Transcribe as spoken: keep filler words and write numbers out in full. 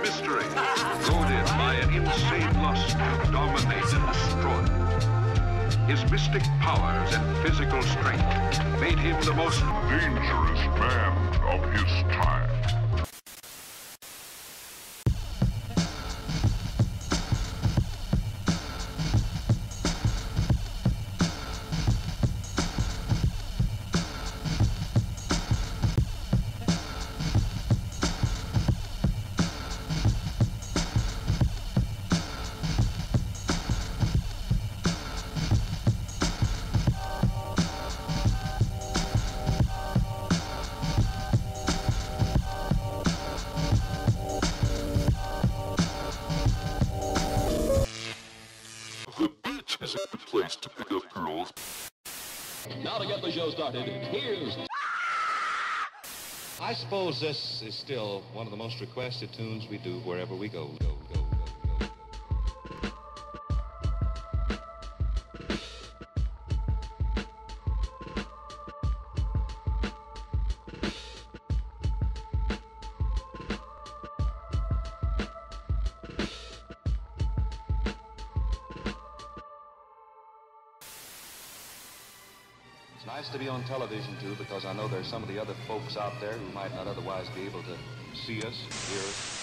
mystery, goaded by an insane lust to dominate and destroy. His mystic powers and physical strength made him the most dangerous man of his time. Is a good place to pick up girls. Now to get the show started, here's... I suppose this is still one of the most requested tunes we do wherever we go, go, go, go, go. It's nice to be on television, too, because I know there's some of the other folks out there who might not otherwise be able to see us, hear us.